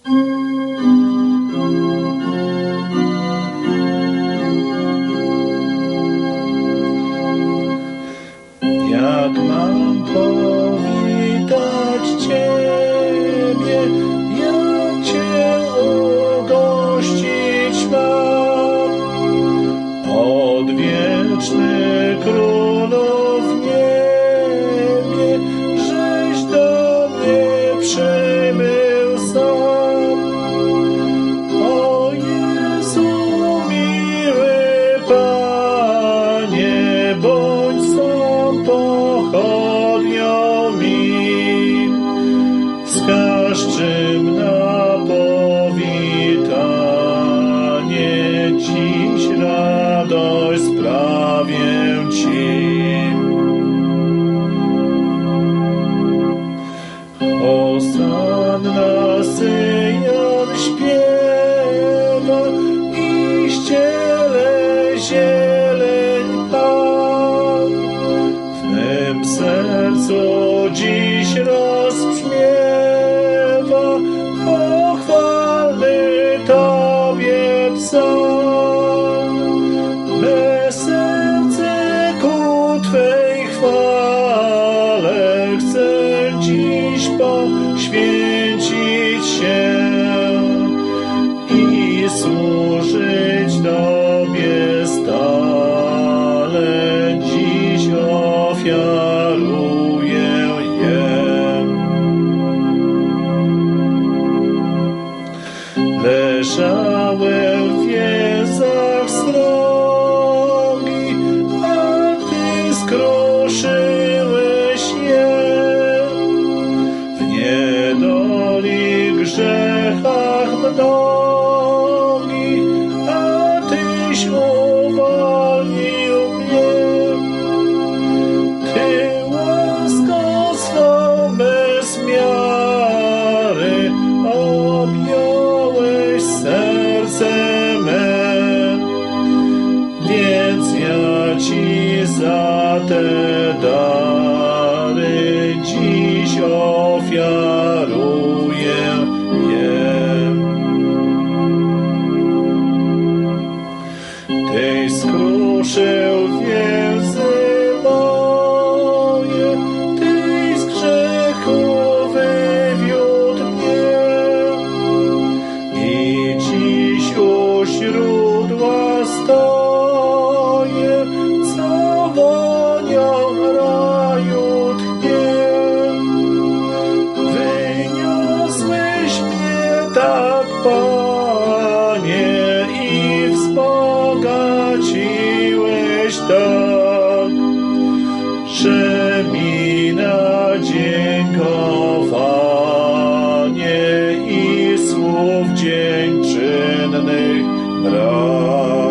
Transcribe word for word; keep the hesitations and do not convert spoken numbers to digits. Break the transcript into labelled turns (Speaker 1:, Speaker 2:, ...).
Speaker 1: Jak mam powitać Ciebie, jak Cię ugościć mam? Odwieczny Królu w niebie, żeś do mnie przybył sam. O Jezu, miły Panie, bądź sam pochodnią mi. Wskaż, czym na powitanie dziś radość sprawię Ci. Hosanna, Syjon śpiewa i ściele zieleń Pan. W mym sercu dziś rozbrzmiewa pochwalny Tobie psalm. Me serce ku Twej chwale chce dziś poświęcić się i służyć Tobie stale. Dziś ofiaruję je. Leżałem w więzach srogi, a Ty skruszyłeś je. W niedoli, grzechach mnogich, a Tyś uwolnił mnie. Ty łaską swą bez miary objąłeś serce me, więc ja Ci za te dary dziś ofiaruję je. Tyś skruszył więzy moje, Tyś z grzechu wywiódł mnie i dziś u źródła stoję, co wonią raju tchnie. Wyniosłeś mnie tak, Panie, i wzbogaciłeś tak, że mi na dziękowanie i słów dziękczynnych brak.